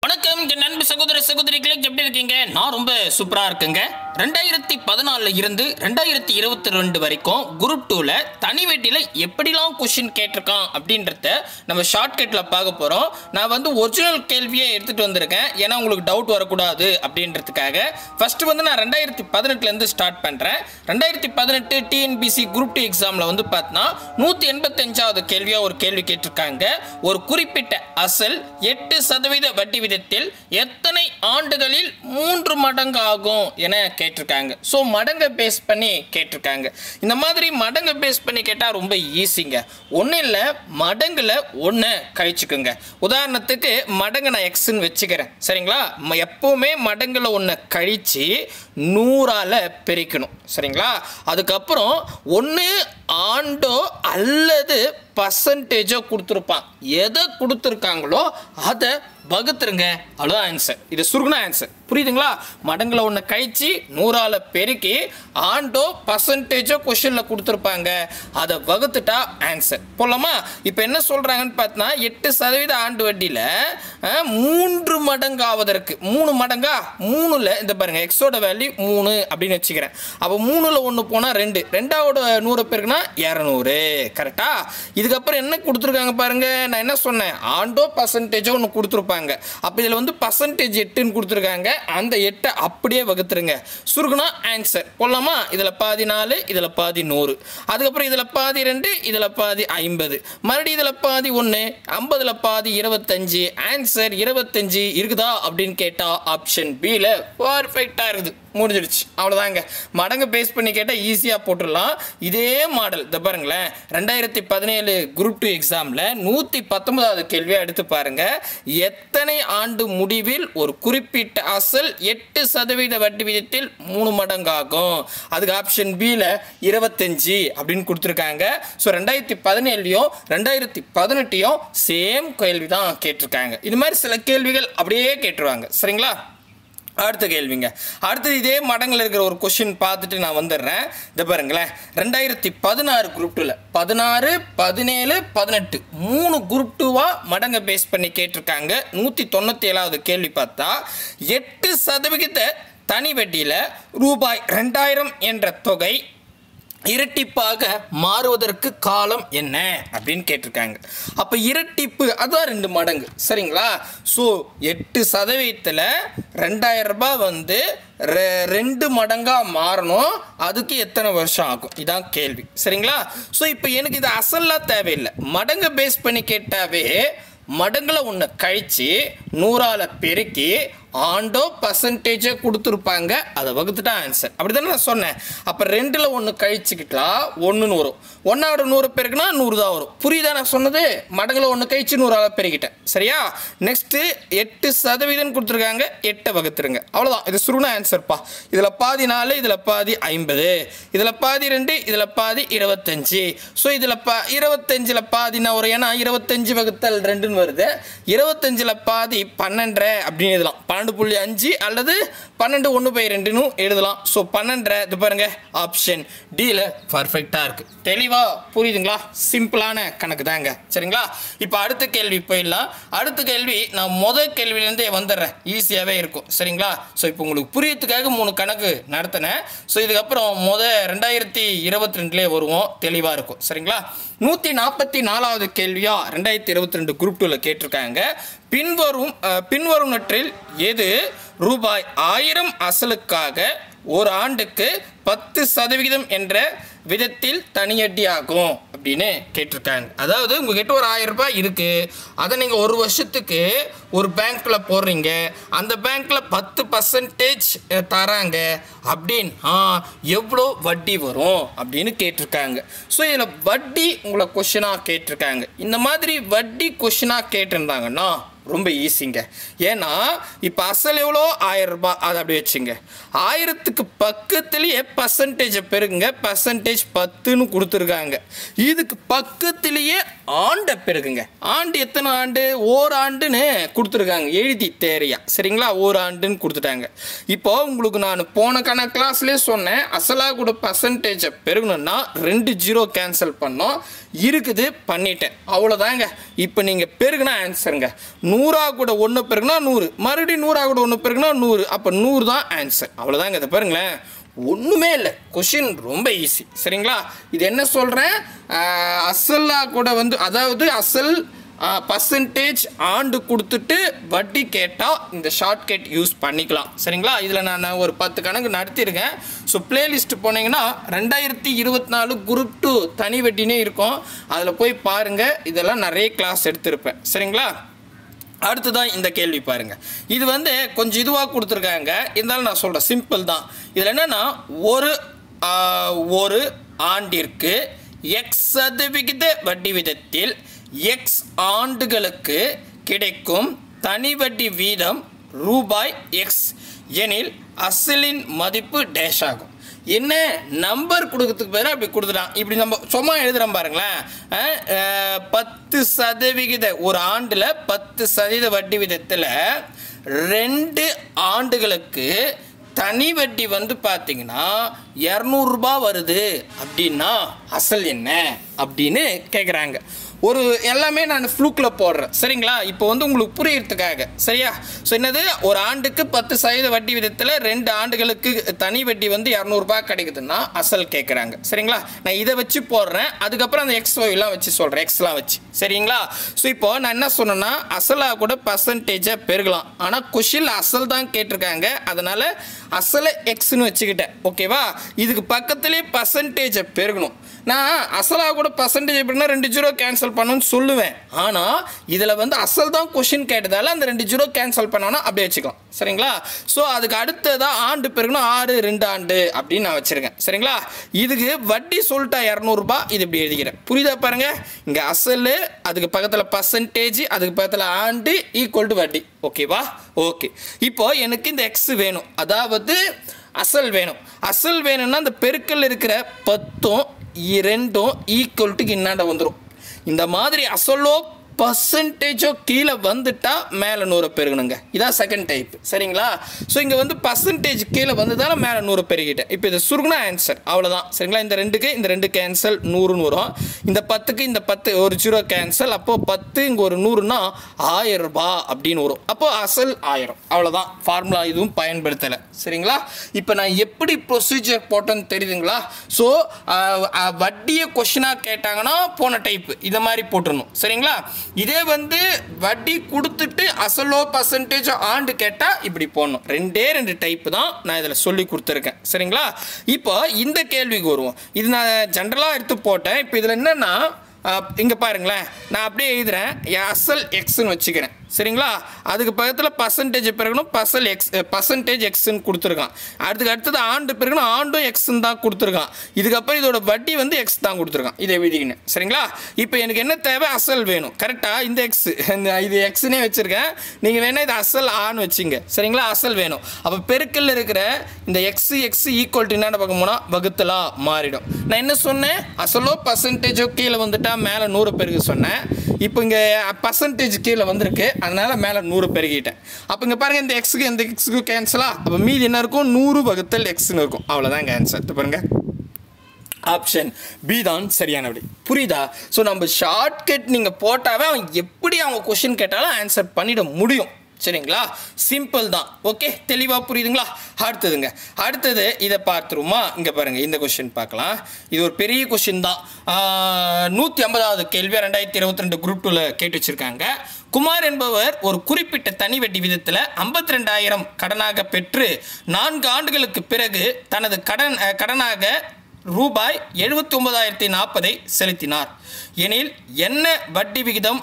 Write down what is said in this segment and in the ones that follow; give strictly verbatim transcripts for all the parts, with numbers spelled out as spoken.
வணக்கம் என் நண்பு சகோதர சகோதரிகளே, எப்படி இருக்கீங்க? நான் ரொம்ப சூப்பரா இருக்குங்க. ரெண்டாயிரத்தி பதினாலுல இருந்து ரெண்டாயிரத்தி இருபத்தி ரெண்டு வரைக்கும் குரூப் டூல தனி வெட்டில எப்படிலாம் கொஸ்டின் கேட்டிருக்கான் அப்படின்றத நம்ம ஷார்ட்கட்ல பார்க்க போறோம். நான் வந்து ஒரிஜினல் கேள்வியை எடுத்துட்டு வந்திருக்கேன், ஏன்னா உங்களுக்கு டவுட் வரக்கூடாது அப்படின்றதுக்காக. ஃபர்ஸ்ட் வந்து நான் ரெண்டாயிரத்தி பதினெட்டுல இருந்து ஸ்டார்ட் பண்றேன். ரெண்டாயிரத்தி பதினெட்டு டிஎன்பிசி குரூப் டூ எக்ஸாம்ல வந்து பார்த்தா நூத்தி எண்பத்தி அஞ்சாவது கேள்வியா ஒரு கேள்வி கேட்டிருக்காங்க. ஒரு குறிப்பிட்ட அசல் எட்டு சதவீத வட்டி விதத்தில் எத்தனை ஆண்டுகளில் மூன்று மடங்கு ஆகும் என கேட்டிருக்காங்க. ஸோ மடங்கை பேஸ் பண்ணி கேட்டிருக்காங்க. இந்த மாதிரி மடங்கை பேஸ் பண்ணி கேட்டால் ரொம்ப ஈஸிங்க. ஒன்றும் இல்லை, மடங்குல ஒன்று கழிச்சுக்குங்க. உதாரணத்துக்கு மடங்கு நான் எக்ஸ்ன்னு வச்சுக்கிறேன், சரிங்களா? எப்பவுமே மடங்குல ஒன்று கழிச்சு நூறால் பெருக்கணும், சரிங்களா? அதுக்கப்புறம் ஒன்று ஆண்டோ அல்லது பர்சன்டேஜோ கொடுத்துருப்பான். எதை கொடுத்துருக்காங்களோ அதை வகுத்துருங்க, அவ்வளோதான் ஆன்சர். இது சுருகுன ஆன்சர், புரியுதுங்களா? மடங்குல ஒன்று கழிச்சு நூறால் பெருக்கி ஆண்டோ பர்சன்டேஜோ கொஸ்டினில் கொடுத்துருப்பாங்க, அதை வகுத்துட்டா ஆன்சர் போடலாமா? இப்போ என்ன சொல்கிறாங்கன்னு பார்த்தா எட்டு சதவீத ஆண்டு வட்டியில் மூன்று மடங்கு ஆவதற்கு மூணு மடங்கா மூணுல இந்த பாருங்க எக்ஸோட வேல்யூ மூணு அப்படின்னு வச்சுக்கிறேன். அப்போ மூணுல ஒன்று போனால் ரெண்டு, ரெண்டாவோட நூறு பேருக்குன்னா இரநூறு, கரெக்டா? இதுக்கப்புறம் என்ன கொடுத்துருக்காங்க பாருங்க, நான் என்ன சொன்னேன், ஆண்டோ பர்சன்டேஜோ ஒன்று கொடுத்துருப்பாங்க. அப்போ இதில் வந்து பர்சன்டேஜ் எட்டுன்னு கொடுத்துருக்காங்க, அந்த எட்டை அப்படியே வகுத்துருங்க, சுருகுனா ஆன்சர் போடலாமா? இதில் பாதி நாலு, இதில் பாதி நூறு, அதுக்கப்புறம் இதில் பாதி ரெண்டு, இதில் பாதி ஐம்பது, மறுபடியும் இதில் பாதி ஒன்று, ஐம்பதுல பாதி இருபத்தஞ்சு, ஆன்சர் இருபத்தஞ்சு இருக்குதா அப்படின்னு கேட்டால் ஆப்ஷன் பியில் பர்ஃபெக்டாக இருக்குது, முடிஞ்சிடுச்சு, அவ்வளோதாங்க. மடங்கு பேஸ் பண்ணி கேட்டால் ஈஸியாக போட்டுடலாம். இதே மாடல் இதை பாருங்களேன், ரெண்டாயிரத்தி பதினேழு குரூப் டூ எக்ஸாமில் நூற்றி பத்தொன்பதாவது கேள்வியாக எடுத்து பாருங்க. எத்தனை ஆண்டு முடிவில் ஒரு குறிப்பிட்ட அசல் எட்டு சதவீத வட்டி விதத்தில் மூணு மடங்கு ஆகும்? அதுக்கு ஆப்ஷன் பியில் இருபத்தஞ்சு அப்படின்னு கொடுத்துருக்காங்க. ஸோ ரெண்டாயிரத்தி பதினேழுலையும் ரெண்டாயிரத்தி பதினெட்டையும் சேம் கேள்வி தான் கேட்டிருக்காங்க. இது மாதிரி சில கேள்விகள் அப்படியே கேட்டுருவாங்க, சரிங்களா? அடுத்த கேள்விங்க, அடுத்தது இதே மடங்கில் இருக்கிற ஒரு கொஸ்டின் பார்த்துட்டு நான் வந்துடுறேன். இதை பாருங்களேன், ரெண்டாயிரத்தி பதினாறு குரூப் டூவில் பதினாறு பதினேழு பதினெட்டு மூணு குரூப் டூவாக மடங்கை பேஸ் பண்ணி கேட்டிருக்காங்க. நூற்றி தொண்ணூற்றி ஏழாவது கேள்வி பார்த்தா எட்டு சதவிகித தனி வட்டியில் ரூபாய் ரெண்டாயிரம் என்ற தொகை இரட்டிப்பாக மாறுவதற்கு காலம் என்ன அப்படின்னு கேட்டிருக்காங்க. அப்போ இரட்டிப்பு அதான் ரெண்டு மடங்கு, சரிங்களா? ஸோ எட்டு சதவீதத்தில் ரெண்டாயிரம் ரூபாய் வந்து ரெண்டு மடங்காக மாறணும், அதுக்கு எத்தனை வருஷம் ஆகும்? இதான் கேள்வி, சரிங்களா? ஸோ இப்போ எனக்கு இது அசல்லாம் தேவையில்லை, மடங்கை பேஸ் பண்ணி கேட்டாவே மடங்குல ஒன்று கழிச்சு நூறால் பெருக்கி ஆண்டோ பர்சன்டேஜை கொடுத்துருப்பாங்க, அதை வகுத்துட்டா ஆன்சர். அப்படி தானே நான் சொன்னேன். அப்போ ரெண்டில் ஒன்று கழிச்சுக்கிட்டா ஒன்றுன்னு வரும், ஒன்னாவோட நூறு பேருக்குன்னா நூறு தான் வரும். புரியுதா நான் சொன்னது? மடங்குல ஒன்று கழிச்சு நூறால் பெருக்கிட்டேன், சரியா? நெக்ஸ்ட்டு எட்டு சதவீதம் கொடுத்துருக்காங்க, எட்டை வகுத்துருங்க, அவ்வளோதான். இது சுருண ஆன்சர்ப்பா. இதில் பாதி நாலு, இதில் பாதி ஐம்பது, இதில் பாதி ரெண்டு, இதில் பாதி இருபத்தஞ்சு. ஸோ இதில் பா இருபத்தஞ்சில் பாதினா வரும், ஏன்னா இருபத்தஞ்சு வகுத்தல் ரெண்டுன்னு வருது. இருபத்தஞ்சில் பாதி பன்னெண்டரை அப்படின்னு எழுதலாம், பன்னெண்டு புள்ளி அஞ்சு அல்லது பன்னெண்டு ஒன்று பை ரெண்டுன்னு எழுதலாம். ஸோ பன்னெண்டரை, இது பாருங்க ஆப்ஷன் டியில் பர்ஃபெக்டாக இருக்குது. தெளிவாக புரியுதுங்களா? சிம்பிளான கணக்கு தாங்க, சரிங்களா? இப்போ அடுத்த கேள்வி போயிடலாம். அடுத்த கேள்வி நான் முதல் கேள்வியிலேருந்தே வந்துடுறேன், ஈஸியாகவே இருக்கும், சரிங்களா? ஸோ இப்போ உங்களுக்கு புரியறதுக்காக மூணு கணக்கு நடத்தினேன். ஸோ இதுக்கப்புறம் முத ரெண்டாயிரத்தி இருபத்தி ரெண்டுலேயே வருவோம், தெளிவாக இருக்கும், சரிங்களா? நூற்றி நாற்பத்தி நாலாவது கேள்வியா ரெண்டாயிரத்தி இருபத்தி ரெண்டு குரூப் டூவில் கேட்டிருக்காங்க. பின்வரும் பின்வருவனற்றில் எது ரூபாய் ஆயிரம் அசலுக்காக ஒரு ஆண்டுக்கு பத்து சதவிகிதம் என்ற விதத்தில் தனியடி ஆகும் அப்படின்னு கேட்டிருக்காங்க. அதாவது உங்ககிட்ட ஒரு ஆயிரம் ரூபாய் இருக்கு, அதை நீங்கள் ஒரு வருஷத்துக்கு ஒரு பேங்க்ல போடுறீங்க, அந்த பேங்க்ல பத்து பர்சன்டேஜ் தராங்க அப்படின்னா எவ்வளோ வட்டி வரும் அப்படின்னு கேட்டிருக்காங்க. ஸோ இதில் வட்டி உங்களை கொஷினாக கேட்டிருக்காங்க. இந்த மாதிரி வட்டி கொஷினாக கேட்டிருந்தாங்கன்னா ரொம்ப ஈஸிங்க. ஏன்னா இப்போ அசல் எவ்வளோ ஆயிரம் ரூபாய், அதை அப்படி வச்சுங்க. ஆயிரத்துக்கு பக்கத்துலேயே பர்சன்டேஜை பெருகுங்க, பர்சன்டேஜ் பத்துன்னு கொடுத்துருக்காங்க. இதுக்கு பக்கத்துலேயே ஆண்டை பெருகுங்க. ஆண்டு எத்தனை ஆண்டு? ஓர் ஆண்டுன்னு கொடுத்துருக்காங்க, எழுதி தேரியா, சரிங்களா? ஓர் ஆண்டுன்னு கொடுத்துட்டாங்க. இப்போ உங்களுக்கு நான் போன கணக்கு கிளாஸ்லேயே சொன்னேன், அசலாக கூட பர்சன்டேஜை பெருகணும்னா ரெண்டு ஜீரோ கேன்சல் பண்ணோம், இருக்குது பண்ணிட்டேன், அவ்வளோதாங்க. இப்போ நீங்கள் பெருகுனா ஆன்சருங்க. நூறா கூட ஒன்று பெருக்குனா நூறு, மறுபடியும் நூறா கூட ஒன்று பெருக்குனா நூறு, அப்போ நூறு தான் ஆன்சர். அவ்வளோதாங்க. இதை பாருங்களேன், ஒன்றுமே இல்லை, கொஷின் ரொம்ப ஈஸி. சரிங்களா? இது என்ன சொல்கிறேன், அசலாக கூட வந்து அதாவது அசல் பர்சன்டேஜ் ஆண்டு கொடுத்துட்டு வட்டி கேட்டால் இந்த ஷார்ட்கட் யூஸ் பண்ணிக்கலாம். சரிங்களா? இதில் நான் ஒரு பத்து கணக்கு நடத்தியிருக்கேன். ஸோ பிளேலிஸ்ட் போனீங்கன்னா ரெண்டாயிரத்தி இருபத்தி நாலு குரூப் டூ தனி வட்டினே இருக்கும், அதில் போய் பாருங்கள். இதெல்லாம் நிறைய கிளாஸ் எடுத்திருப்பேன். சரிங்களா? அடுத்துதான் இந்த கேள்வி பாருங்கள். இது வந்து கொஞ்சம் இதுவாக கொடுத்துருக்காங்க, இருந்தாலும் நான் சொல்கிறேன், சிம்பிள் தான். இதில் என்னென்னா, ஒரு ஒரு ஆண்டிற்கு எக்ஸ் சதவிகித வட்டி விதத்தில் எக்ஸ் ஆண்டுகளுக்கு கிடைக்கும் தனி வட்டி வீதம் ரூபாய் எக்ஸ் எனில் அசலின் மதிப்பு டேஷ் ஆகும். என்ன நம்பர் கொடுக்கறதுக்கு பேர் அப்படி கொடுத்துட்டான். இப்படி நம்ம சும்மா எழுதுகிறோம் பாருங்களேன். பத்து சதவிகித ஒரு ஆண்டில் பத்து சதவீத வட்டி விதத்தில் ரெண்டு ஆண்டுகளுக்கு தனி வட்டி வந்து பார்த்தீங்கன்னா இரநூறுபா வருது அப்படின்னா அசல் என்ன அப்படின்னு கேட்குறாங்க. ஒரு எல்லாமே நான் ஃப்ளூக்கில் போடுறேன். சரிங்களா? இப்போ வந்து உங்களுக்கு புரியறதுக்காக. சரியா? ஸோ என்னது, ஒரு ஆண்டுக்கு பத்து சதவீத வட்டி விதத்தில் ரெண்டு ஆண்டுகளுக்கு தனி வட்டி வந்து இரநூறுபா கிடைக்குதுன்னா அசல் கேட்குறாங்க. சரிங்களா? நான் இதை வச்சு போடுறேன், அதுக்கப்புறம் அந்த எக்ஸ் ஒய்லாம் வச்சு சொல்கிறேன், எக்ஸ்லாம் வச்சு. சரிங்களா? ஸோ இப்போ நான் என்ன சொன்னேன்னா, அசலாக கூட பர்சன்டேஜை பெருகலாம், ஆனால் கொஷினில் அசல் தான் கேட்டிருக்காங்க, அதனால் அசலை எக்ஸ்ன்னு வச்சுக்கிட்டேன். ஓகேவா? இதுக்கு பக்கத்துலேயே பர்சன்டேஜை பெருகணும். நான் அசலாக கூட பர்சன்டேஜ் எப்படின்னா ரெண்டு ஜீரோ கேன்சல் பண்ணணும்னு சொல்லுவேன், ஆனால் இதில் வந்து அசல் தான் கொஷின் கேட்டதால் அந்த ரெண்டு ஜீரோ கேன்சல் பண்ணோன்னா அப்படியே வச்சுக்கலாம். சரிங்களா? ஸோ அதுக்கு அடுத்ததான் ஆண்டு பெருகணும், ஆறு ரெண்டு ஆண்டு அப்படின்னு நான் வச்சுருக்கேன். சரிங்களா? இதுக்கு வட்டி சொல்லிட்டா இரநூறுபா, இது இப்படி எழுதிக்கிறேன். புரியுதா பாருங்கள்? இங்கே அசல், அதுக்கு பக்கத்தில் பர்சன்டேஜ், அதுக்கு பக்கத்தில் ஆண்டு ஈக்குவல் டு வட்டி. ஓகேவா? ஓகே. இப்போ எனக்கு இந்த எக்ஸ் வேணும், அதாவது அசல் வேணும். அசல் வேணும்னா இந்த பெருக்கல் இருக்கிற பத்தும் இரண்டும் ஈக்குவல் டு இன்னாண்ட வந்துடும். இந்த மாதிரி அசலோ பர்சன்டேஜோ கீழே வந்துட்டா மேலே நூறு பெருகணுங்க. இதான் செகண்ட் டைப். சரிங்களா? ஸோ இங்கே வந்து பர்சன்டேஜ் கீழே வந்ததால் மேலே நூறு பெருகிட்டேன். இப்போ இதை சுருகுனா ஆன்சர் அவ்வளோதான். சரிங்களா? இந்த ரெண்டுக்கு இந்த ரெண்டு கேன்சல் நூறுன்னு வரும். இந்த பத்துக்கு இந்த பத்து ஒரு ஜீரோ கேன்சல், அப்போது பத்து இங்கே ஒரு நூறுனா ஆயிரம் ரூபாய் அப்படின்னு வரும். அப்போது அசல் ஆயிரம். அவ்வளோதான். ஃபார்முலா இதுவும் பயன்படுத்தலை. சரிங்களா? இப்போ நான் எப்படி ப்ரொசீஜர் போட்டேன்னு தெரியுதுங்களா? ஸோ வட்டியை கொஷினாக கேட்டாங்கன்னா போன டைப்பு இதை மாதிரி போட்டுடணும். சரிங்களா? இதே வந்து வட்டி கொடுத்துட்டு அசலோ பர்சன்டேஜோ ஆண்டு கேட்டால் இப்படி போடணும். ரெண்டே ரெண்டு டைப்பு தான் நான் இதில் சொல்லி கொடுத்துருக்கேன். சரிங்களா? இப்போ இந்த கேள்விக்கு வருவோம். இது நான் ஜென்ரலாக எடுத்து போட்டேன். இப்போ இதில் என்னென்னா, இங்கே பாருங்களேன், நான் அப்படியே எழுதுகிறேன், அசல் எக்ஸ்ன்னு வச்சுக்கிறேன். சரிங்களா? அதுக்கு பக்கத்தில் பர்சன்டேஜ் பெருகணும், பர்சல் எக்ஸ் பர்சன்டேஜ் எக்ஸ்ன்னு கொடுத்துருக்கான். அதுக்கு அடுத்தது ஆண்டு பெருகணும், ஆண்டும் எக்ஸ்ன்னு தான் கொடுத்துருக்கான். இதுக்கப்புறம் இதோட வட்டி வந்து எக்ஸ் தான் கொடுத்துருக்கான். இதை எழுதிக்கினேன். சரிங்களா? இப்போ எனக்கு என்ன தேவை, அசல் வேணும். கரெக்டாக இந்த எக்ஸ் இது எக்ஸ்னே வச்சுருக்கேன், நீங்கள் வேணால் இது அசல் ஆன்னு வச்சுங்க. சரிங்களா? அசல் வேணும். அப்போ பெருக்கல் இருக்கிற இந்த எக்ஸ் எக்ஸ் ஈக்குவல் டு என்னென்ன பார்க்க போனால் வகுத்தலாக மாறிடும். நான் என்ன சொன்னேன், அசலோ பர்சன்டேஜோ கீழே வந்துட்டா மேலே நூறு பெருகு சொன்னேன். இப்போ இங்கே பர்சன்டேஜ் கீழே வந்திருக்கு, அதனால் மேலே நூறு பெருகிட்டேன். அப்போ இங்கே பாருங்கள், இந்த எக்ஸுக்கு இந்த எக்ஸுக்கு கேன்சலா, அப்போ மீதி என்ன இருக்கும், நூறு வகுத்தல் எக்ஸ்ன்னு இருக்கும். அவ்வளோதான் ஆன்சர். பாருங்கள், ஆப்ஷன் பி தான் சரியான விடை. புரியுதா? ஸோ நம்ம ஷார்ட்கட் நீங்கள் போட்டாவே அவன் எப்படி அவங்க கொஷின் கேட்டாலும் ஆன்சர் பண்ணிட முடியும். சரிங்களா? சிம்பிள் தான். ஓகே, தெளிவாக புரியுதுங்களா? அடுத்ததுங்க, அடுத்தது இதை பார்த்துருமா? இங்கே பாருங்கள், இந்த கொஷின் பார்க்கலாம். இது ஒரு பெரிய கொஷின் தான். நூற்றி ஐம்பதாவது கேள்வி ரெண்டாயிரத்தி இருபத்தி ரெண்டு குரூப் டூவில் கேட்டு வச்சுருக்காங்க. குமார் என்பவர் ஒரு குறிப்பிட்ட தனி வட்டி விதத்தில் ஐம்பத்தி ரெண்டாயிரம் கடனாக பெற்று நான்கு ஆண்டுகளுக்கு பிறகு தனது கடன் கடனாக ரூபாய் எழுபத்தி ஒன்பதாயிரத்தி நாற்பதை செலுத்தினார் எனில் என்ன வட்டி விகிதம்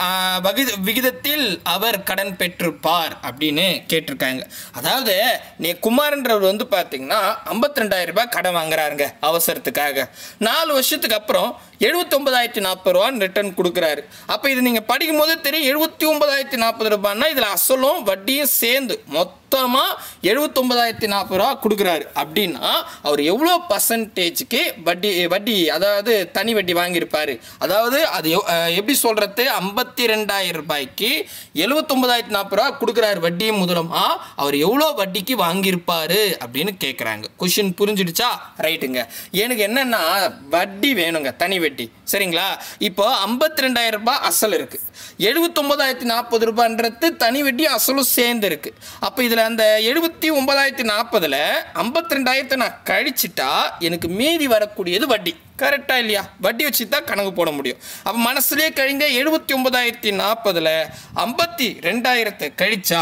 விகிதத்தில் அவர் கடன் பெற்றிருப்பார் அப்படின்னு கேட்டிருக்காங்க. அதாவது நீ குமார்ன்றவர் வந்து பார்த்தீங்கன்னா ஐம்பத்தி ரெண்டாயிரம் ரூபாய் கடன் வாங்குறாருங்க அவசரத்துக்காக. நாலு வருஷத்துக்கு அப்புறம் எழுபத்தி ஒன்பதாயிரத்தி நாற்பது ரூபான்னு ரிட்டர்ன் கொடுக்குறாரு. அப்போ இது நீங்கள் படிக்கும் போது தெரியும், எழுபத்தி ஒன்பதாயிரத்தி நாற்பது ரூபான்னா இதில் அசலும் வட்டியும் சேர்ந்து மொத்தம் மொத்தமாக எழுபத்தொம்பதாயிரத்தி நாற்பது ரூபா கொடுக்குறாரு அப்படின்னா அவர் எவ்வளோ பர்சன்டேஜுக்கு வட்டி வட்டி அதாவது தனி வட்டி வாங்கியிருப்பார். அதாவது அது எப்படி சொல்கிறது, ஐம்பத்தி ரெண்டாயிரம் ரூபாய்க்கு எழுபத்தொம்பதாயிரத்தி நாற்பது ரூபா கொடுக்குறாரு வட்டியும் முதலமா, அவர் எவ்வளோ வட்டிக்கு வாங்கியிருப்பார் அப்படின்னு கேட்குறாங்க. கொஷின் புரிஞ்சிடுச்சா? ரைட்டுங்க. எனக்கு என்னென்னா வட்டி வேணுங்க, தனி வட்டி. சரிங்களா? இப்போ ஐம்பத்தி ரெண்டாயிரம் ரூபாய் அசல் இருக்குது, எழுபத்தொம்பதாயிரத்தி நாற்பது ரூபான்றது தனி வட்டி அசலும் சேர்ந்து இருக்குது. அப்போ இதில் அந்த எழுபத்தி ஒன்பதாயிரத்தி நாற்பதில் ஐம்பத்தி ரெண்டாயிரத்தை நான் கழிச்சிட்டா எனக்கு மீதி வரக்கூடியது வட்டி. கரெக்டாக இல்லையா? வட்டி வச்சு தான் கணக்கு போட முடியும். அப்போ மனசுலேயே கழிங்க, எழுபத்தி ஒன்பதாயிரத்தி நாற்பதில் ஐம்பத்தி ரெண்டாயிரத்தை கழிச்சா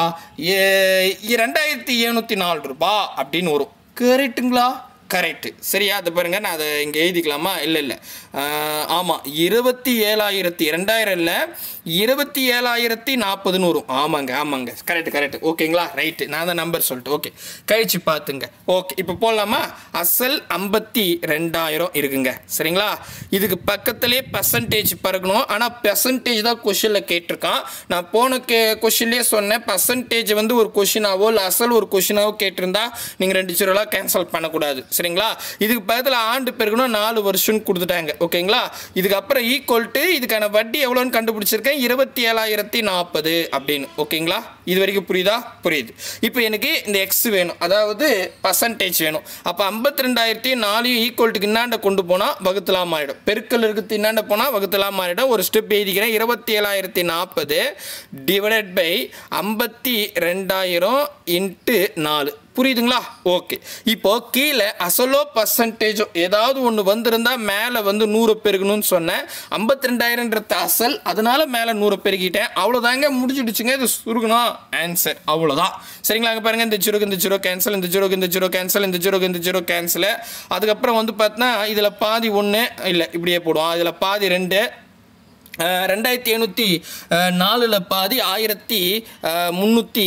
ரெண்டாயிரத்தி எழுநூற்றி நாலு ரூபா அப்படின்னு வரும். கரெக்டுங்களா? கரெக்டு. சரியா? அது பாருங்கள், நான் அதை இங்கே எழுதிக்கலாமா? இல்லை இல்லை ஆமாம், இருபத்தி ஏழாயிரத்தி ரெண்டாயிரம் இல்லை இருபத்தி ஏழாயிரத்தி நாற்பதுன்னு வரும். ஆமாங்க ஆமாங்க கரெக்டு கரெக்டு. ஓகேங்களா? ரைட்டு. நான் தான் நம்பர் சொல்லிட்டு ஓகே கழிச்சு பார்த்துங்க. ஓகே, இப்போ போடலாமா? அசல் ஐம்பத்தி ரெண்டாயிரம் இருக்குங்க. சரிங்களா? இதுக்கு பக்கத்துலேயே பர்சன்டேஜ் பறக்கணும். ஆனால் பர்சன்டேஜ் தான் கொஷினில் கேட்டிருக்கான். நான் போன கே கொஷின்லேயே சொன்னேன், பர்சன்டேஜ் வந்து ஒரு கொஷினாவோ இல்லை அசல் ஒரு கொஷினாவோ கேட்டிருந்தா நீங்கள் ரெண்டு ஜீரோலாம் கேன்சல் பண்ணக்கூடாது. சரிங்களா? இதுக்கு பக்கத்தில் ஆண்டு பெருக்கணும், நாலு வருஷம்னு கொடுத்துட்டாங்க. ஓகேங்களா? இதுக்கப்புறம் ஈக்குவல் டு இதுக்கான வட்டி எவ்வளோன்னு கண்டுபிடிச்சிருக்கேன், இருபத்தி ஏழாயிரத்தி நாற்பது அப்படின்னு. ஓகேங்களா? இது வரைக்கும் புரியுதா? புரியுது. இப்போ எனக்கு இந்த எக்ஸ் வேணும், அதாவது பர்சன்டேஜ் வேணும். அப்போ ஐம்பத்தி ரெண்டாயிரத்தி நாலையும் ஈக்குவல்ட்டுக்கு இன்னாண்ட கொண்டு போனால் வகுத்தலாம் ஆகிடும். பெருக்கல் இருக்குது இன்னாண்ட போனால் வகுத்தலாம் ஆகிடும். ஒரு ஸ்டெப் எழுதிக்கிறேன், இருபத்தி ஏழாயிரத்தி நாற்பது டிவைடட் பை ஐம்பத்தி ரெண்டாயிரம் இன்ட்டு நாலு. புரியுதுங்களா? ஓகே. இப்போ கீழே அசலோ பர்சன்டேஜோ ஏதாவது ஒன்று வந்திருந்தால் மேலே வந்து நூறு பெருகணும்னு சொன்னேன். ஐம்பத்தி ரெண்டாயிரம்ன்றது அசல், அதனால மேலே நூறு பெருகிட்டேன். அவ்வளோதாங்க, முடிச்சுடுச்சுங்க. இது சுருக்கணும் ஆன்சர், அவ்வளோதான். சரிங்களா? அங்கே பாருங்கள், இந்த ஜீரோக்கு இந்த ஜீரோ கேன்சல், இந்த ஜீரோக்கு இந்த ஜீரோ கேன்சல், இந்த ஜீரோக்கு இந்த ஜீரோ கேன்சல். அதுக்கப்புறம் வந்து பார்த்தா இதில் பாதி ஒன்று இல்லை, இப்படியே போடுவோம். இதில் பாதி ரெண்டு, ரெண்டாயிரத்தி எழுநூற்றி நாலில் பாதி ஆயிரத்தி முந்நூற்றி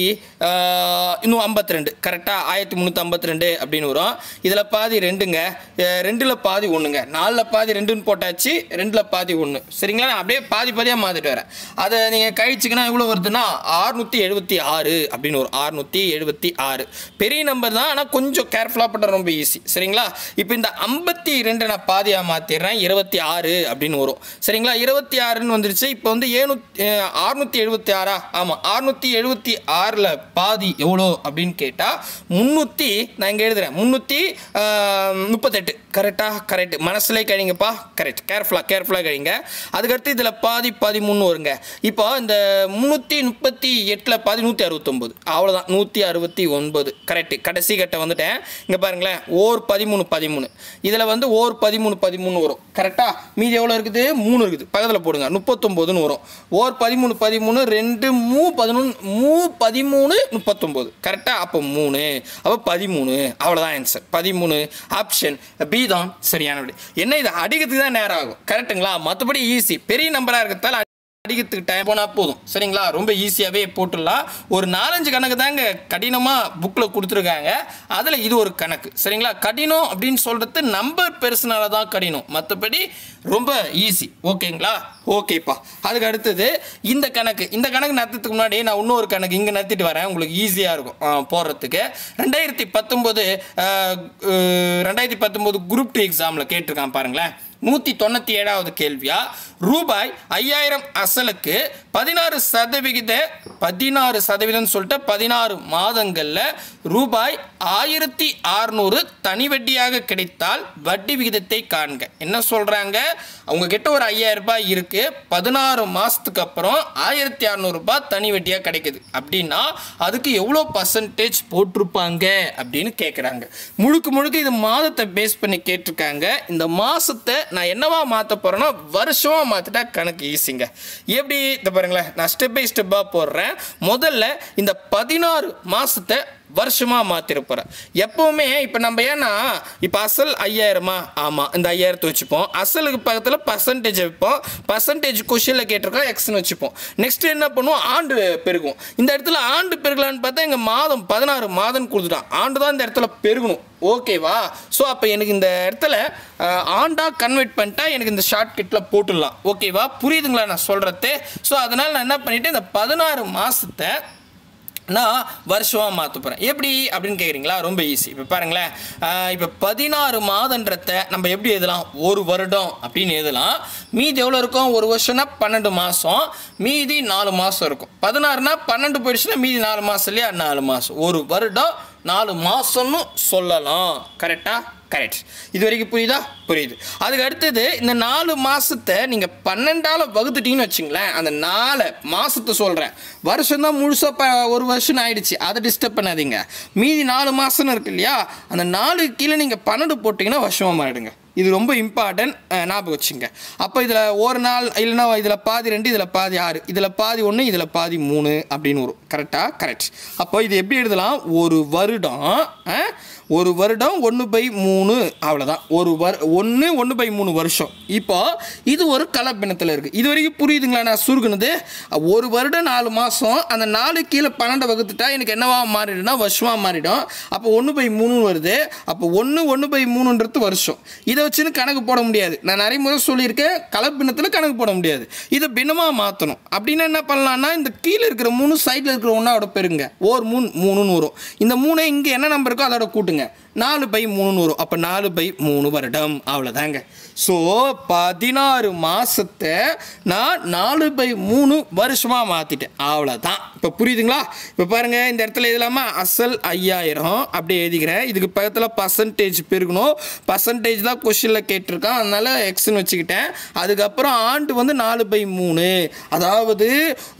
இன்னும் ஐம்பத்தி ரெண்டு கரெக்டாக ஆயிரத்தி முந்நூற்றி ஐம்பத்தி ரெண்டு அப்படின்னு வரும். இதில் பாதி ரெண்டுங்க, ரெண்டில் பாதி ஒன்றுங்க, நாலில் பாதி ரெண்டுன்னு போட்டாச்சு, ரெண்டில் பாதி ஒன்று. சரிங்களா? நான் அப்படியே பாதி பாதியாக மாற்றிட்டு வரேன். அதை நீங்கள் கழிச்சிங்கன்னா எவ்வளோ வருதுன்னா அறுநூற்றி எழுபத்தி ஆறு அப்படின்னு வரும். அறுநூற்றி எழுபத்தி ஆறு பெரிய நம்பர் தான், ஆனால் கொஞ்சம் கேர்ஃபுல்லாக பண்ண ரொம்ப ஈஸி. சரிங்களா? இப்போ இந்த ஐம்பத்தி ரெண்டு நான் பாதியாக மாற்றிடுறேன், இருபத்தி ஆறு அப்படின்னு வரும். சரிங்களா? இருபத்தி ஆறு வந்துருச்சு. இப்போ வந்து ஏழுநூத்தி அறுநூத்தி எழுபத்தி ஆறா? ஆமாம், அறுநூத்தி எழுபத்தி ஆறில் பாதி எவ்வளோ அப்படின்னு கேட்டால் முந்நூற்றி, நான் இங்கே எழுதுறேன், முந்நூற்றி முப்பத்தெட்டு. கரெக்டாக? கரெக்ட். மனசுலேயே கழிங்கப்பா. கரெக்ட். கேர்ஃபுல்லாக கேர்ஃபுல்லாக கழிங்க. அதுக்கடுத்து இதில் பாதி பதிமூணு வருங்க. இப்போ இந்த முந்நூற்றி முப்பத்தி எட்டில் பாதி நூற்றி அறுபத்தொம்போது, அவ்வளோதான், நூற்றி அறுபத்தி ஒன்பது. கரெக்டு. கடைசி கட்ட வந்துட்டேன். இங்கே பாருங்களேன், ஓர் பதிமூணு பதிமூணு இதில் வந்து ஓர் பதிமூணு பதிமூணு வரும். கரெக்டாக? மீதி எவ்வளோ இருக்குது? மூணு இருக்குது. பக்கத்தில் போடுங்க, முப்பத்தொம்போதுன்னு வரும். ஓர் பதிமூணு பதிமூணு ரெண்டு மூ பதினொன்று மூ பதிமூணு முப்பத்தொம்போது. கரெக்டாக? அப்போ மூணு, அப்போ பதிமூணு. அவ்வளோதான் ஆன்சர், பதிமூணு. ஆப்ஷன் பி தான் சரியான விடை. என்ன, இது அடிக்கிறதுக்கு தான் நேரம் ஆகும். கரெக்டுங்களா? மற்றபடி ஈஸி. பெரிய நம்பராக இருக்கிறதால அடிக்கிறதுக்கு டைம் போனால் போதும். சரிங்களா? ரொம்ப ஈஸியாகவே போட்டுடலாம். ஒரு நாலஞ்சு கணக்கு தாங்க கடினமாக புக்கில் கொடுத்துருக்காங்க, அதில் இது ஒரு கணக்கு. சரிங்களா? கடினம் அப்படின்னு சொல்கிறது நம்பர் பெருசுனால தான் கடினம், மற்றபடி ரொம்ப ஈஸி. ஓகேங்களா? ஓகேப்பா. அதுக்கு அடுத்தது இந்த கணக்கு. இந்த கணக்கு நடத்துறதுக்கு முன்னாடி நான் இன்னொரு கணக்கு இங்கே நடத்திட்டு வரேன், உங்களுக்கு ஈஸியாக இருக்கும் போடுறதுக்கு. ரெண்டாயிரத்தி பத்தொம்போது ரெண்டாயிரத்தி பத்தொம்போது குரூப் டூ எக்ஸாமில் கேட்டிருக்கான் பாருங்களேன். நூற்றி தொண்ணூற்றி ஏழாவது கேள்வியா, ரூபாய் ஐயாயிரம் அசலுக்கு பதினாறு சதவிகித பதினாறு சதவீதம் சொல்லிட்டு பதினாறு மாதங்களில் ரூபாய் ஆயிரத்தி அறுநூறு தனி வட்டியாக கிடைத்தால் வட்டி விகிதத்தை காண்க. என்ன சொல்கிறாங்க, அவங்க கிட்ட ஒரு ஐயாயிரம் ரூபாய் இருக்குது, பதினாறு மாதத்துக்கு அப்புறம் ஆயிரத்தி அறநூறுபா தனி வட்டியாக கிடைக்குது அப்படின்னா அதுக்கு எவ்வளோ பர்சன்டேஜ் போட்டிருப்பாங்க அப்படின்னு கேட்குறாங்க. முழுக்க முழுக்க இது மாதத்தை பேஸ் பண்ணி கேட்டிருக்காங்க. இந்த மாதத்தை நான் என்னவா மாற்ற போகிறேன்னா வருஷமாக மாற்றிட்டா கணக்கு ஈஸிங்க. எப்படி இந்த பாருங்களேன், நான் ஸ்டெப் பை ஸ்டெப்பாக போடுறேன். முதல்ல இந்த பதினாறு மாதத்தை வருஷமாக மாற்றிட போகிறேன். எப்போவுமே இப்போ நம்ம ஏன்னா இப்போ அசல் ஐயாயிரமா, ஆமாம், இந்த ஐயாயிரத்தை வச்சுப்போம். அசலுக்கு பக்கத்தில் பர்சன்டேஜ் வைப்போம். பர்சன்டேஜ் கொஷினில் கேட்டிருக்கோம், எக்ஸ்னு வச்சுப்போம். நெக்ஸ்ட் என்ன பண்ணுவோம், ஆண்டு பெருகும். இந்த இடத்துல ஆண்டு பெருகலான்னு பார்த்தா இங்கே மாதம் பதினாறு மாதம் கொடுத்துட்டான். ஆண்டு தான் இந்த இடத்துல பெருகணும். ஓகேவா? ஸோ அப்போ எனக்கு இந்த இடத்துல ஆண்டாக கன்வெர்ட் பண்ணிட்டா எனக்கு இந்த ஷார்ட்கட்டில் போட்டுடலாம். ஓகேவா? புரியுதுங்களா நான் சொல்கிறது? ஸோ அதனால் நான் என்ன பண்ணிவிட்டேன், இந்த பதினாறு மாதத்தை நான் வருஷமாக மாற்ற போகிறேன். எப்படி அப்படின்னு கேட்குறீங்களா? ரொம்ப ஈஸி. இப்போ பாருங்களேன், இப்போ பதினாறு மாதன்றத நம்ம எப்படி எழுதலாம்? ஒரு வருடம் அப்படின்னு எழுதலாம். மீதி எவ்வளோ இருக்கும்? ஒரு வருஷம்னா பன்னெண்டு மாதம், மீதி நாலு மாதம் இருக்கும். பதினாறுனா பன்னெண்டு போயிடுச்சுன்னா மீதி நாலு மாதம் இல்லையா? நாலு மாதம். ஒரு வருடம் நாலு மாதம்னு சொல்லலாம். கரெக்டா? கரெக்ட். இது வரைக்கும் புரியுதா? புரியுது. அதுக்கு அடுத்தது இந்த நாலு மாதத்தை நீங்கள் பன்னெண்டால் வகுத்துட்டீங்கன்னு வச்சுங்களேன், அந்த நாலு மாதத்தை சொல்கிறேன். வருஷம் தான் முழுசாக ப ஒரு வருஷம் ஆயிடுச்சு, அதை டிஸ்டர்ப் பண்ணாதீங்க. மீதி நாலு மாதம்னு இருக்கு இல்லையா? அந்த நாலு கீழே நீங்கள் பன்னெண்டு போட்டிங்கன்னா வருஷமாக மாறிடுங்க. இது ரொம்ப இம்பார்ட்டன்ட், ஞாபகம் வச்சுங்க. அப்போ இதில் ஒரு நாள் இல்லைன்னா இதில் பாதி ரெண்டு, இதில் பாதி ஆறு, இதில் பாதி ஒன்று, இதில் பாதி மூணு அப்படின்னு வரும். கரெக்டாக? கரெக்ட். அப்போ இது எப்படி எழுதலாம்? ஒரு வருடம் ஒரு வருடம் ஒன்று பை மூணு, அவ்வளோதான். ஒரு வரு ஒன்று ஒன்று பை மூணு வருஷம். இப்போ இது ஒரு கலப்பினத்தில் இருக்குது. இது வரைக்கும் புரியுதுங்களா நான் சுருக்குனது? ஒரு வருடம் நாலு மாதம், அந்த நாலு கீழே பன்னெண்டை வகுத்துட்டா எனக்கு என்னவா மாறிடும்னா வருஷமாக மாறிடும். அப்போ ஒன்று பை மூணு வருது. அப்போ ஒன்று ஒன்று பை மூணுன்றது வருஷம். இதை வச்சுன்னு கணக்கு போட முடியாது. நான் நிறைய முறை சொல்லியிருக்கேன், கலப்பினத்தில் கணக்கு போட முடியாது. இதை பின்னமாக மாற்றணும். அப்படின்னா என்ன பண்ணலான்னா, இந்த கீழே இருக்கிற மூணு சைடில் இருக்கிற ஒன்றாவோட பெருங்க. ஓர் மூணு மூணுன்னு வரும். இந்த மூணு இங்கே என்ன நம்பர் இருக்கோ அதோட கூட்டுங்க. நாலு பை மூணுன்னு வரும். அப்போ நாலு பை மூணு வருடம். அவ்வளோதாங்க. ஸோ பதினாறு மாதத்தை நான் நாலு பை மூணு வருஷமாக மாற்றிட்டேன். அவ்வளோதான். இப்போ புரியுதுங்களா? இப்போ பாருங்கள், இந்த இடத்துல எழுதலாமா? அசல் ஐயாயிரம் அப்படியே எழுதிக்கிறேன். இதுக்கு பக்கத்தில் பர்சன்டேஜ் பெருக்கணும். பர்சன்டேஜ் தான் கொஸ்டினில் கேட்டிருக்கான், அதனால் எக்ஸ்ன்னு வச்சுக்கிட்டேன். அதுக்கப்புறம் ஆண்டு வந்து நாலு பை மூணு, அதாவது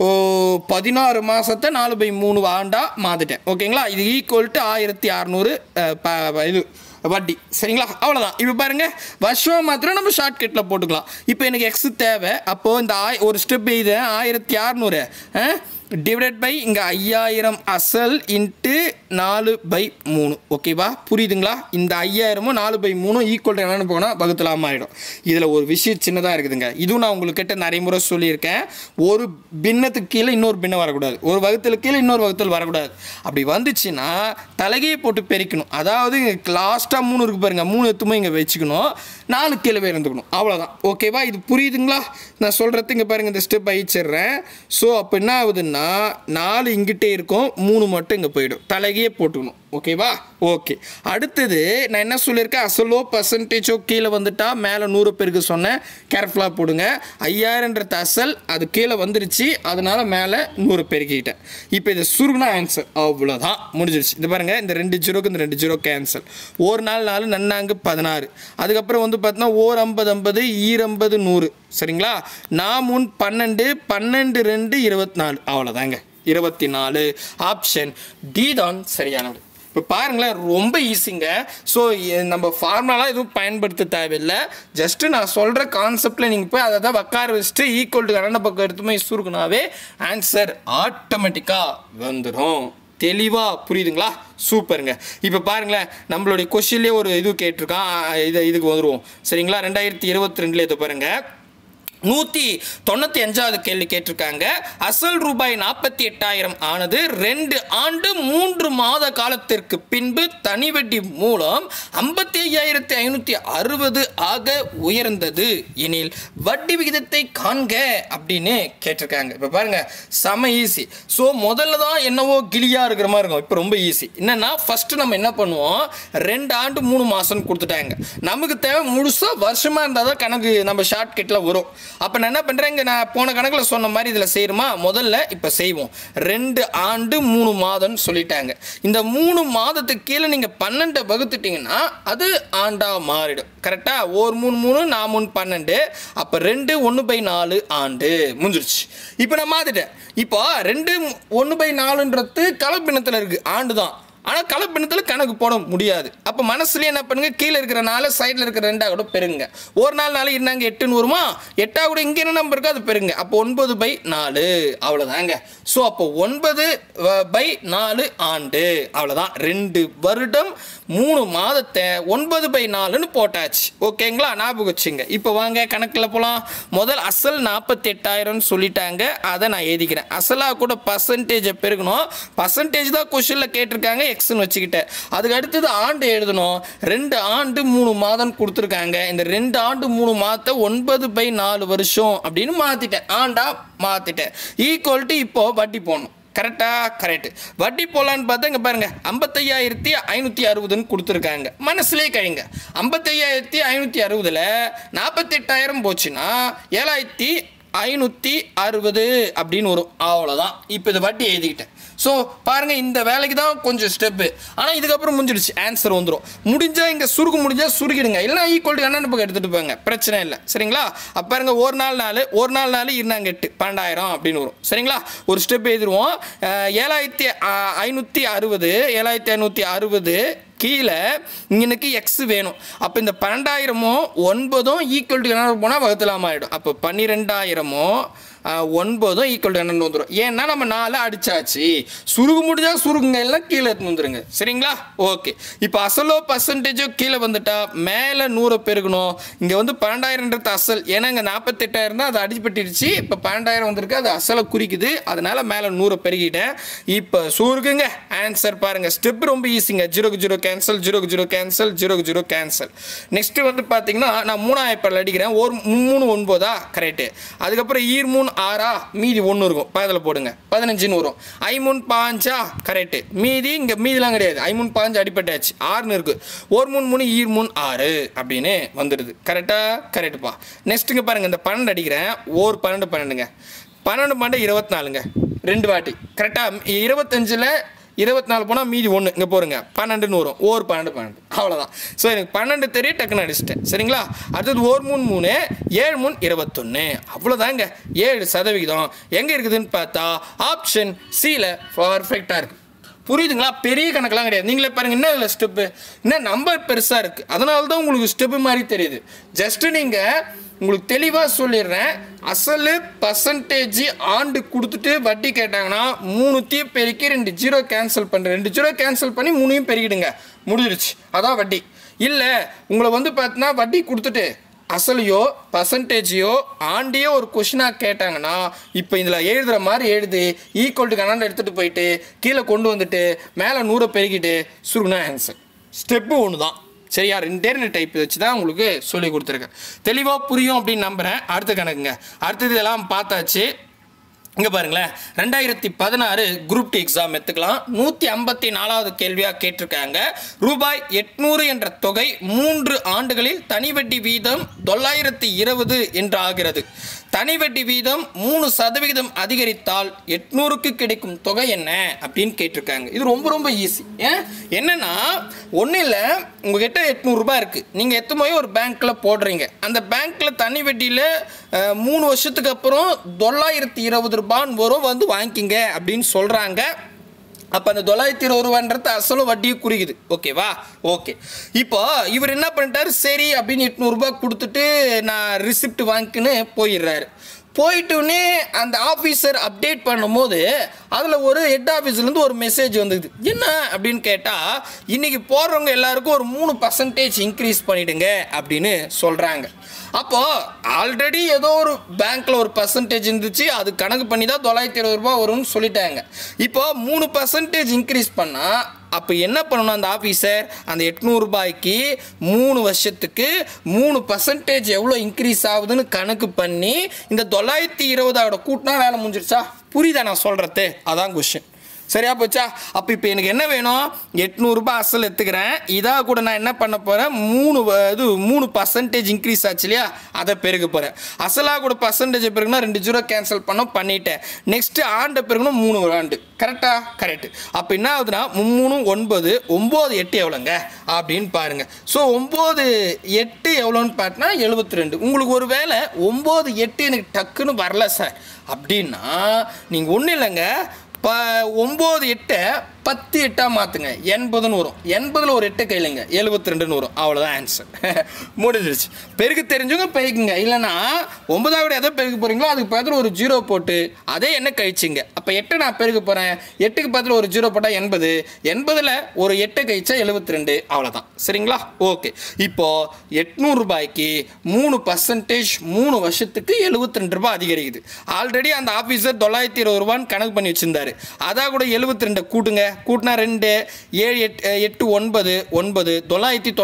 பதினாறு மாதத்தை நாலு பை மூணு ஆண்டாக மாற்றிட்டேன். ஓகேங்களா? இது ஈக்குவல் டு ஆயிரத்தி அறநூறு இது வட்டி. சரிங்களா? அவ்வளோதான். இப்போ பாருங்கள், வருஷம் மாத்திரம் நம்ம ஷார்ட்கட்டில் போட்டுக்கலாம். இப்போ எனக்கு எக்ஸ் தேவை. அப்போது இந்த ஆய் ஒரு ஸ்டெப் இது ஆயிரத்தி அறநூறு டிவைடட் பை இங்கே ஐயாயிரம் அசல் இன்ட்டு நாலு பை மூணு. ஓகேவா? புரியுதுங்களா? இந்த ஐயாயிரமும் நாலு பை மூணும் ஈக்குவல் டு என்னென்னு போனால் வகுத்தலாமல் ஆகிடும். இதில் ஒரு விஷயம் சின்னதாக இருக்குதுங்க. இதுவும் நான் உங்களுக்கு கிட்ட நிறைய முறை சொல்லியிருக்கேன். ஒரு பின்னத்துக்கு கீழே இன்னொரு பின்னம் வரக்கூடாது, ஒரு வகுத்தலுக்கு கீழே இன்னொரு வகுத்தல் வரக்கூடாது. அப்படி வந்துச்சுன்னா தலைகையை போட்டு பெருக்கணும். அதாவது லாஸ்ட்டாக மூணு இருக்குது பாருங்கள், மூணு எத்துமே இங்கே வச்சுக்கணும், நாலு கீழே இருந்துக்கணும். அவ்வளோதான். ஓகேவா? இது புரியுதுங்களா? நான் சொல்கிறது இங்கே பாருங்கள், இந்த ஸ்டெப் அழிச்சிடுறேன். ஸோ அப்போ என்ன ஆகுதுன்னா, நாலு இங்கிட்டே இருக்கும், மூணு மட்டும் இங்கே போயிடும். தலைகையே போட்டுக்கணும். ஓகேவா? ஓகே. அடுத்தது நான் என்ன சொல்லியிருக்கேன்? அசலோ பர்சன்டேஜோ கீழே வந்துட்டா மேலே நூறு பேருக்கு சொன்னேன், கேர்ஃபுல்லாக போடுங்க. ஐயாயிரன்றது அசல், அது கீழே வந்துருச்சு, அதனால் மேலே நூறு பெருக்கிட்டேன். இப்போ இதை சுருகுனா ஆன்சர். அவ்வளோதான், முடிஞ்சிருச்சு. இது பாருங்கள், இந்த ரெண்டு ஜீரோக்கு இந்த ரெண்டு ஜீரோ கேன்சல். ஒரு நாள் நாலு நன்னாங்கு பதினாறு. அதுக்கப்புறம் வந்து பார்த்தீங்கன்னா ஓர் ஐம்பது ஐம்பது ஈரம்பது நூறு. சரிங்களா? நான் முன் பன்னெண்டு பன்னெண்டு ரெண்டு இருபத்தி நாலு. அவ்வளோதாங்க, இருபத்தி நாலு. ஆப்ஷன் டி தான் சரியானது. இப்போ பாருங்களேன், ரொம்ப ஈஸிங்க. ஸோ நம்ம ஃபார்முலாலாம் எதுவும் பயன்படுத்த தேவையில்லை. ஜஸ்ட்டு நான் சொல்கிற கான்செப்டில் நீங்கள் போய் அதை தான் உட்கார வச்சுட்டு ஈக்குவல் டு கரண்ட பக்கம் எடுத்துமே சுருக்குனாவே ஆன்சர் ஆட்டோமேட்டிக்காக வந்துடும். தெளிவாக புரியுதுங்களா? சூப்பருங்க. இப்போ பாருங்களேன், நம்மளுடைய கொஸ்டின்லேயே ஒரு இது கேட்டிருக்கான். இதை இதுக்கு வந்துடுவோம். சரிங்களா? ரெண்டாயிரத்தி இருபத்தி ரெண்டுல இதை பாருங்கள், நூற்றி தொண்ணூற்றி அஞ்சாவது கேள்வி கேட்டிருக்காங்க. அசல் ரூபாய் நாற்பத்தி எட்டாயிரம் ஆனது ரெண்டு ஆண்டு மூன்று மாத காலத்திற்கு பின்பு தனி வட்டி மூலம் ஐம்பத்தி ஐயாயிரத்தி ஐநூற்றி அறுபது ஆக உயர்ந்தது எனில் வட்டி விகிதத்தை காண்க அப்படின்னு கேட்டிருக்காங்க. இப்போ பாருங்க, செம ஈஸி. ஸோ முதல்ல தான் என்னவோ கிளியாக இருக்கிற மாதிரி இருக்கும். இப்போ ரொம்ப ஈஸி. என்னென்னா ஃபஸ்ட்டு நம்ம என்ன பண்ணுவோம், ரெண்டு ஆண்டு மூணு மாதம்னு கொடுத்துட்டாங்க. நமக்கு தேவை முழுசாக வருஷமாக இருந்தால் தான் கணக்கு நம்ம ஷார்ட்கட்டில் வரும். அப்போ நான் என்ன பண்ணுறேன், இங்கே நான் போன கணக்கில் சொன்ன மாதிரி இதில் செய்யணுமா? முதல்ல இப்போ செய்வோம். ரெண்டு ஆண்டு மூணு மாதம்னு சொல்லிட்டாங்க. இந்த மூணு மாதத்துக்கு கீழே நீங்கள் பன்னெண்டை வகுத்துட்டிங்கன்னா அது ஆண்டாக மாறிடும். கரெக்டாக? ஒரு மூணு மூணு நான் மூணு பன்னெண்டு. அப்போ ரெண்டு ஒன்று பை நாலு ஆண்டு முடிஞ்சிருச்சு. இப்போ நான் மாற்றிட்டேன். இப்போ ரெண்டு ஒன்று பை நாலுன்றது கலப்பினத்தில் இருக்குது, ஆண்டு தான். ஆனால் கலப்பினத்தில் கணக்கு போட முடியாது. அப்போ மனசுலேயே என்ன பண்ணுங்கள், கீழே இருக்கிற நாலு சைடில் இருக்கிற ரெண்டாக கூட பெருங்க. ஒரு நாள் நாலு இருந்தாங்க எட்டுன்னு வருமா? எட்டாக கூட இங்கே என்ன நம்பர் இருக்கோ அது பெருங்க. அப்போ ஒன்பது பை நாலு. அவ்வளோதாங்க. ஸோ அப்போ ஒன்பது பை நாலு ஆண்டு. அவ்வளோதான். ரெண்டு வருடம் மூணு மாதத்தை ஒன்பது பை நாலுன்னு போட்டாச்சு. ஓகேங்களா? ஞாபகம் வச்சுங்க. இப்போ வாங்க கணக்கில் போகலாம். முதல் அசல் நாற்பத்தி எட்டாயிரம்னு சொல்லிட்டாங்க, அதை நான் எழுதிக்கிறேன். அசலாக கூட பர்சன்டேஜை பெருக்கணும். பர்சன்டேஜ் தான் கொஸ்டினில் கேட்டிருக்காங்க, எக்ஸ்ன்னு வச்சுக்கிட்டேன். அதுக்கு அடுத்தது ஆண்டு எழுதணும். ரெண்டு ஆண்டு மூணு மாதம் கொடுத்துருக்காங்க. இந்த ரெண்டு ஆண்டு மூணு மாதத்தை ஒன்பது பை நாலு வருஷம் அப்படின்னு மாற்றிட்டேன், ஆண்டா மாற்றிட்டேன். ஈக்குவல் டு இப்போ வட்டி போடணும். கரெக்டா? கரெக்ட். வட்டி போலான்னு பார்த்தா இங்கே பாருங்க ஐம்பத்தையாயிரத்தி ஐநூற்றி அறுபதுன்னு கொடுத்துருக்காங்க. மனசுலேயே கழிங்க. ஐம்பத்தையாயிரத்தி ஐநூற்றி அறுபதில் நாற்பத்தெட்டாயிரம் போச்சுன்னா ஏழாயிரத்தி ஐநூற்றி அறுபது அப்படின்னு வரும். அவ்வளோதான். இப்போ இதை வட்டி எழுதிக்கிட்டேன். ஸோ பாருங்கள், இந்த வேலைக்கு தான் கொஞ்சம் ஸ்டெப்பு. ஆனால் இதுக்கப்புறம் முடிஞ்சிடுச்சு, ஆன்சர் வந்துடும். முடிஞ்சால் இங்கே சுருக்க முடிஞ்சால் சுருக்கிடுங்க, இல்லைனா ஈக்குவல் டு என்னென்ன பக்கம் எடுத்துகிட்டு போங்க, பிரச்சனை இல்லை. சரிங்களா? அப்போ பாருங்க, ஒரு நாள் நாலு ஒரு நாள் நாலு இருந்தாங்க எட்டு பன்னெண்டாயிரம் அப்படின்னு வரும். சரிங்களா? ஒரு ஸ்டெப் எழுதிடுவோம். ஏழாயிரத்தி ஐநூற்றி அறுபது ஏழாயிரத்தி ஐநூற்றி அறுபது கீழே இங்கனுக்கு எக்ஸ் வேணும். அப்போ இந்த பன்னெண்டாயிரமும் ஒன்பதும் ஈக்குவல் டு என்ன போனால் வகுத்தலாமா ஆகிடும். அப்போ பன்னிரெண்டாயிரமும் ஒன்பதும் ஈக்குவல் டு என்னென்னு வந்துடும். ஏன்னா நம்ம நாலு அடிச்சாச்சு. சுருகு முடிஞ்சால் சுருகுங்க, எல்லாம் கீழே எடுத்து வந்துடுங்க. சரிங்களா? ஓகே. இப்போ அசலோ பர்சன்டேஜோ கீழே வந்துட்டா மேலே நூறை பெருகணும். இங்கே வந்து பன்னெண்டாயிரம்ன்றது அசல், ஏன்னா இங்கே நாற்பத்தெட்டாயிரம் தான், அது அடிப்பட்டுடுச்சு. இப்போ பன்னெண்டாயிரம் வந்திருக்கு, அது அசலை குறிக்குது. அதனால மேலே நூறை பெருகிட்டேன். இப்போ சுருகுங்க. ஆன்சர் பாருங்கள், ஸ்டெப் ரொம்ப ஈஸிங்க. ஜீரோக்கு ஜீரோ கேன்சல், ஜீரோக்கு ஜீரோ கேன்சல், ஜீரோக்கு ஜீரோ கேன்சல். நெக்ஸ்ட்டு வந்து பார்த்தீங்கன்னா நான் மூணாயிரம் அடிக்கிறேன். ஒரு மூணு ஒன்பதா? கரெக்டு. அதுக்கப்புறம் ஈர் மூணு ஆறா? மீதி ஒன்று இருக்கும், பதில் போடுங்க, பதினஞ்சுன்னு வரும். ஐ மூணு பாஞ்சா? கரெக்டு. மீதி இங்கே மீதிலாம் கிடையாது, ஐ மூணு பாஞ்சு அடிப்பட்டாச்சு, ஆறுன்னு இருக்கு. ஒரு மூணு மூணு ஈர் மூணு ஆறு அப்படின்னு வந்துடுது. கரெக்டா? கரெக்டுப்பா. நெக்ஸ்ட்டுங்க பாருங்கள், இந்த பன்னெண்டு அடிக்கிறேன். ஒரு பன்னெண்டு பன்னெண்டுங்க, பன்னெண்டு பன்னெண்டு இருபத்தி நாலுங்க, ரெண்டு வாட்டி. கரெக்டாக? இருபத்தஞ்சில் இருபத்தி நாலு போனால் மீதி ஒன்று இங்கே போருங்க, பன்னெண்டுன்னு வரும். ஒரு பன்னெண்டு பன்னெண்டு அவ்வளோதான். ஸோ எனக்கு பன்னெண்டு தெரியும், டக்குன்னு அடிச்சிட்டேன். சரிங்களா? அடுத்தது ஒரு மூணு மூணு ஏழு மூணு இருபத்தொன்று அவ்வளோதாங்க. ஏழு சதவிகிதம் எங்கே இருக்குதுன்னு பார்த்தா ஆப்ஷன் சியில் பர்ஃபெக்டாக இருக்குது. புரியுதுங்களா? பெரிய கணக்கெல்லாம் கிடையாது. நீங்களே பாருங்கள், என்ன இல்லை ஸ்டெப்பு, இன்னும் நம்பர் பெருசாக இருக்குது, அதனால தான் உங்களுக்கு ஸ்டெப்பு மாதிரி தெரியுது. ஜஸ்ட்டு நீங்கள் உங்களுக்கு தெளிவாக சொல்லிடுறேன், அசலு பர்சன்டேஜ் ஆண்டு கொடுத்துட்டு வட்டி கேட்டாங்கன்னா மூணுத்தையும் பெருக்கி ரெண்டு ஜீரோ கேன்சல் பண்ணுறேன், ரெண்டு ஜீரோ கேன்சல் பண்ணி மூணையும் பெருக்கிடுங்க, முடிஞ்சிருச்சு. அதான் வட்டி. இல்லை உங்களை வந்து பார்த்தீங்கன்னா வட்டி கொடுத்துட்டு அசலையோ பர்சன்டேஜையோ ஆண்டியோ ஒரு கொஷினாக கேட்டாங்கன்னா இப்போ இதில் எழுதுகிற மாதிரி எழுதி ஈக்குவல் டு கணாண்டு எடுத்துகிட்டு போயிட்டு கீழே கொண்டு வந்துட்டு மேலே நூறை பெருக்கிட்டு சுருகுனா ஆன்சர். ஸ்டெப்பு ஒன்று தான். சரியா? ரெண்டே ரெண்டு டைப் வச்சு தான் உங்களுக்கு சொல்லி கொடுத்துருக்கேன். தெளிவாக புரியும் அப்படின்னு நம்புகிறேன். அடுத்த கணக்குங்க. அடுத்தது இதெல்லாம் பார்த்தாச்சு. இங்கே பாருங்களேன், ரெண்டாயிரத்தி பதினாறு குரூப் டி எக்ஸாம் எடுத்துக்கலாம். நூற்றி ஐம்பத்தி நாலாவது கேள்வியாக கேட்டிருக்காங்க. ரூபாய் எட்நூறு என்ற தொகை மூன்று ஆண்டுகளில் தனி வட்டி வீதம் தொள்ளாயிரத்தி இருபது என்று ஆகிறது. தனி வட்டி வீதம் மூணு சதவிகிதம் அதிகரித்தால் எட்நூறுக்கு கிடைக்கும் தொகை என்ன அப்படின்னு கேட்டிருக்காங்க. இது ரொம்ப ரொம்ப ஈஸி. ஏன் என்னன்னா ஒன்றும் இல்லை, உங்ககிட்ட எட்நூறுரூபா இருக்குது, நீங்கள் எத்தனை ஒரு பேங்க்கில் போடுறீங்க. அந்த பேங்க்கில் தனி வட்டியில் மூணு வருஷத்துக்கு அப்புறம் தொள்ளாயிரத்தி இருபது ரூபான்னு வரும், வந்து வாங்கிக்கிங்க அப்படின்னு சொல்கிறாங்க. அப்போ அந்த தொள்ளாயிரத்தி இருபது ரூபான்றது அசலும் வட்டியும் குறிக்குது. ஓகேவா? ஓகே. இப்போ இவர் என்ன பண்ணிட்டாரு, சரி அப்படின்னு எட்நூறுபா கொடுத்துட்டு நான் ரிசிப்ட் வாங்கிக்கின்னு போயிடுறாரு. போயிட்டுன்னே அந்த ஆஃபீஸர் அப்டேட் பண்ணும்போது அதில் ஒரு ஹெட் ஆஃபீஸ்லேருந்து ஒரு மெசேஜ் வந்தது. என்ன அப்படின்னு கேட்டால், இன்றைக்கி போடுறவங்க எல்லாருக்கும் ஒரு மூணு பர்சன்டேஜ் இன்க்ரீஸ் பண்ணிவிடுங்க அப்படின்னு சொல்கிறாங்க. அப்போது ஆல்ரெடி ஏதோ ஒரு பேங்க்கில் ஒரு பர்சன்டேஜ் இருந்துச்சு, அது கணக்கு பண்ணி தான் தொள்ளாயிரத்தி இருபது ரூபா வரும்னு சொல்லிட்டாங்க. இப்போ மூணு பர்சன்டேஜ் இன்க்ரீஸ் பண்ணால் அப்போ என்ன பண்ணணும் அந்த ஆஃபீஸர், அந்த எட்நூறுபாய்க்கு மூணு வருஷத்துக்கு மூணு பர்சன்டேஜ் எவ்வளோ இன்க்ரீஸ் ஆகுதுன்னு கணக்கு பண்ணி இந்த தொள்ளாயிரத்தி இருபதோட கூட்டினா வேலை முடிஞ்சிருச்சா? புரியுதா நான் சொல்கிறது? அதான் கொஷின். சரியா போச்சா? அப்போ இப்போ எனக்கு என்ன வேணும், எட்நூறுபா அசல் எடுத்துக்கிறேன், இதாக கூட நான் என்ன பண்ண போகிறேன், மூணு இது மூணு பர்சன்டேஜ் இன்க்ரீஸ் ஆச்சு இல்லையா, அதை பெருக போகிறேன். அசலாக கூட பர்சன்டேஜ் பெருகுனா ரெண்டு ஜீரோ கேன்சல் பண்ண பண்ணிட்டேன். நெக்ஸ்ட்டு ஆண்டை பெருகணும் மூணு ஆண்டு. கரெக்டா? கரெக்டு. அப்போ என்ன ஆகுதுன்னா மூணு ஒன்பது ஒம்பது எட்டு எவ்வளோங்க அப்படின்னு பாருங்கள். ஸோ ஒம்பது எட்டு எவ்வளோன்னு பார்த்தீங்கன்னா எழுபத்தி ரெண்டு. உங்களுக்கு ஒரு வேளை ஒம்பது எட்டு எனக்கு டக்குன்னு வரல சார் அப்படின்னா நீங்கள் ஒன்றும் இல்லைங்க, இப்போ ஒம்பது எட்டை பத்து எட்டாக மாற்றுங்க, எண்பதுன்னு வரும். எண்பதில் ஒரு எட்டு கையிலங்க எழுபத்தி ரெண்டுன்னு வரும். அவ்வளோதான் ஆன்சர். முடிஞ்சிருச்சு. பெருக்கு தெரிஞ்சவங்க பெருக்குங்க, இல்லைன்னா ஒன்பதாவது எதை பெருக்க போகிறீங்களோ அதுக்கு பக்கத்தில் ஒரு ஜீரோ போட்டு அதே என்ன கழிச்சிங்க. அப்போ எட்டை நான் பெருக்க போகிறேன், எட்டுக்கு பக்கத்தில் ஒரு ஜீரோ போட்டால் எண்பது, எண்பதில் ஒரு எட்டை கழிச்சா எழுபத்தி ரெண்டு. அவ்வளோதான். சரிங்களா? ஓகே. இப்போது எட்நூறுபாய்க்கு மூணு பர்சன்டேஜ் மூணு வருஷத்துக்கு எழுபத்தி ரெண்டு ரூபாய் அதிகரிக்குது. ஆல்ரெடி அந்த ஆஃபீஸர் தொள்ளாயிரத்தி இருபது ரூபான்னு கணக்கு பண்ணி வச்சுருந்தாரு. அதான் கூட எழுபத்தி ரெண்டு கூட்டுங்க, கூட்டினா ரெண்டு ஏழு எட்டு எட்டு ஒன்பது ஒன்பது தொள்ளாயிரத்தி தொண்ணூற்றி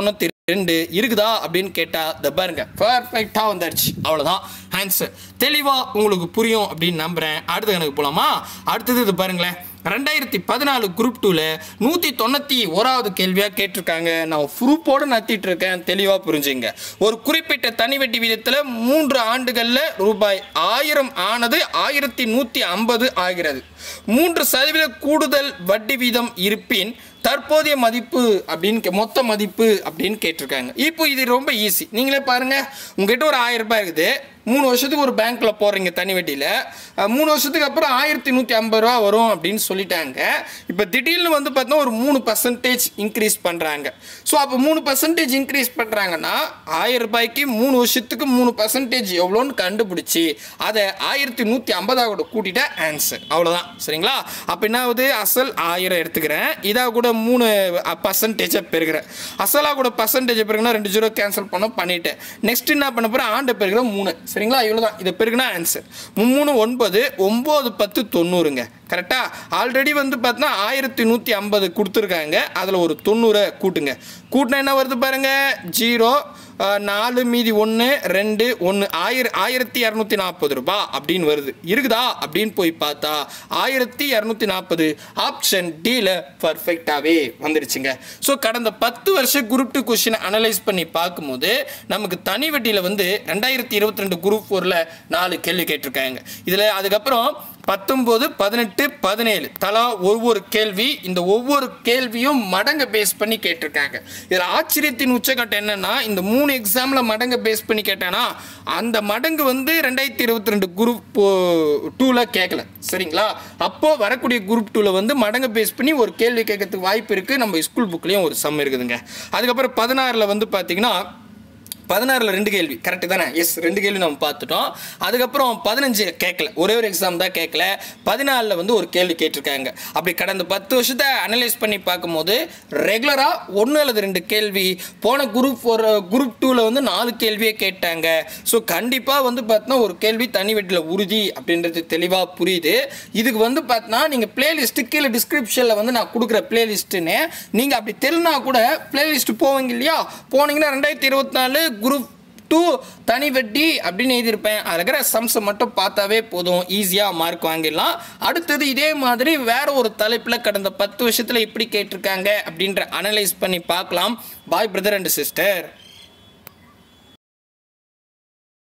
ரெண்டு இருக்குதா அப்படின்னு கேட்டால் இதை பாருங்க பர்ஃபெக்டாக வந்துடுச்சு. அவ்வளோதான் ஆன்சர். தெளிவாக உங்களுக்கு புரியும் அப்படின்னு நம்புகிறேன். அடுத்த கணக்கு போகலாமா? அடுத்தது இது பாருங்களேன், ரெண்டாயிரத்தி பதினாலு குரூப் டூவில் நூற்றி தொண்ணூற்றி ஓராவது கேள்வியாக கேட்டிருக்காங்க. நான் ப்ரூஃபோடு நடத்திட்டு இருக்கேன், தெளிவாக புரிஞ்சுங்க. ஒரு குறிப்பிட்ட தனி வட்டி வீதத்தில் மூன்று ஆண்டுகளில் ரூபாய் ஆயிரம் ஆனது ஆயிரத்தி நூற்றி ஐம்பது ஆகிறது. மூன்று சதவீத கூடுதல் வட்டி வீதம் இருப்பின் தற்போதைய மதிப்பு அப்படின்னு மொத்த மதிப்பு அப்படின்னு கேட்டிருக்காங்க. இப்போ இது ரொம்ப ஈஸி. நீங்களே பாருங்க, உங்ககிட்ட ஒரு ஆயிரம் ரூபாய் இருக்குது, மூணு வருஷத்துக்கு ஒரு பேங்க்ல போறீங்க தனி வட்டியில், மூணு வருஷத்துக்கு அப்புறம் ஆயிரத்தி நூற்றி ஐம்பது ரூபா வரும் அப்படின்னு சொல்லிட்டாங்க. இப்போ திடீர்னு வந்து பார்த்தா ஒரு மூணு பர்சன்டேஜ் இன்க்ரீஸ் பண்ணுறாங்க. ஸோ அப்போ மூணு பர்சன்டேஜ் இன்க்ரீஸ் பண்ணுறாங்கன்னா ஆயிரம் ரூபாய்க்கு மூணு வருஷத்துக்கு மூணு பர்சன்டேஜ் எவ்வளோன்னு கண்டுபிடிச்சி அதை ஆயிரத்தி நூற்றி ஐம்பதாக கூட கூட்டிட்டா ஆன்சர். அவ்வளோதான், சரிங்களா? அப்போ என்ன ஆகுது, அசல் ஆயிரம் எடுத்துக்கிறேன், இதாக கூட மூணு பர்சன்டேஜை பெருகிறேன். அசலாக கூட பர்சன்டேஜ் பெருகுனா ரெண்டு ஜீரோ கேன்சல் பண்ண பண்ணிட்டேன். நெக்ஸ்ட் என்ன பண்ண போகிறேன், ஆண்டை பெருகிற மூணு, சரிங்களா? இவ்வளோதான். இதை பெருகுனா ஆன்சர். மூணு ஒன்பது ஒம்பது பத்து தொண்ணூறுங்க. கரெக்டா? ஆல்ரெடி வந்து பார்த்தா ஆயிரத்தி நூற்றி ஐம்பது கொடுத்துருக்காங்க, அதில் ஒரு தொண்ணூறை கூட்டுங்க. கூட்டினா என்ன வருது பாருங்க, ஜீரோ நாலு மீதி ஒன்று ரெண்டு ஒன்று ஆயிர ஆயிரத்தி இரநூத்தி நாற்பது ரூபா அப்படின்னு வருது. இருக்குதா அப்படின்னு போய் பார்த்தா ஆயிரத்தி இரநூத்தி நாற்பது ஆப்ஷன் டியில் பர்ஃபெக்டாகவே வந்துருச்சுங்க. ஸோ கடந்த பத்து வருஷம் குரூப் டூ கொஸ்டினை அனலைஸ் பண்ணி பார்க்கும்போது நமக்கு தனி வட்டியில் வந்து ரெண்டாயிரத்தி இருபத்தி ரெண்டு குரூப் ஃபோரில் நாலு கேள்வி கேட்டிருக்காங்க. இதில் அதுக்கப்புறம் பத்தொம்போது பதினெட்டு பதினேழு தலா ஒவ்வொரு கேள்வி. இந்த ஒவ்வொரு கேள்வியும் மடங்கை பேஸ் பண்ணி கேட்டிருக்காங்க. இதில் ஆச்சரியத்தின் உச்சக்கட்டம் என்னன்னா, இந்த மூணு எக்ஸாமில் மடங்கை பேஸ் பண்ணி கேட்டானா அந்த மடங்கு வந்து ரெண்டாயிரத்தி இருபத்தி ரெண்டு குரூப் டூவில் கேட்கல, சரிங்களா? அப்போது வரக்கூடிய குரூப் டூவில் வந்து மடங்கை பேஸ் பண்ணி ஒரு கேள்வி கேட்கறதுக்கு வாய்ப்பு இருக்குது. நம்ம ஸ்கூல் புக்லேயும் ஒரு சம் இருக்குதுங்க. அதுக்கப்புறம் பதினாறில் வந்து பார்த்தீங்கன்னா பதினாறில் ரெண்டு கேள்வி கரெக்டு தானே? எஸ், ரெண்டு கேள்வி நம்ம பார்த்துட்டோம். அதுக்கப்புறம் பதினஞ்சு கேட்கல, ஒரே ஒரு எக்ஸாம் தான் கேட்கல. பதினாலில் வந்து ஒரு கேள்வி கேட்டிருக்காங்க. அப்படி கடந்த பத்து வருஷத்தை அனலைஸ் பண்ணி பார்க்கும்போது ரெகுலராக ஒன்று அல்லது ரெண்டு கேள்வி, போன குரூப் ஒரு குரூப் டூவில் வந்து நாலு கேள்வியே கேட்டாங்க. ஸோ கண்டிப்பாக வந்து பார்த்தோன்னா ஒரு கேள்வி தனி வட்டியில் உறுதி அப்படின்றது தெளிவாக புரியுது. இதுக்கு வந்து பார்த்தோன்னா நீங்கள் பிளேலிஸ்ட்டு கீழே டிஸ்கிரிப்ஷனில் வந்து நான் கொடுக்குற பிளேலிஸ்ட்டுன்னு நீங்கள் அப்படி தெரினா கூட பிளேலிஸ்ட்டு போவீங்க இல்லையா? போனீங்கன்னா ரெண்டாயிரத்தி இருபத்தி நாலு குரூப் டூ தனி வட்டி அப்படின்னு எழுதியிருப்பேன். அதில் இருக்கிற சம்ஸை மட்டும் பார்த்தாவே போதும், ஈஸியாக மார்க் வாங்கிடலாம். அடுத்தது இதே மாதிரி வேற ஒரு தலைப்பில் கடந்த பத்து வருஷத்தில் எப்படி கேட்டிருக்காங்க அப்படின்ற அனலைஸ் பண்ணி பார்க்கலாம். Bye brother and sister.